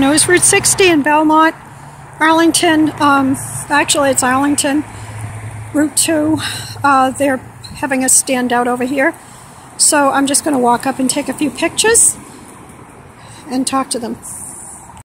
Knows Route 60 in Belmont, Arlington, actually it's Arlington, Route 2, they're having a standout over here. So I'm just going to walk up and take a few pictures and talk to them.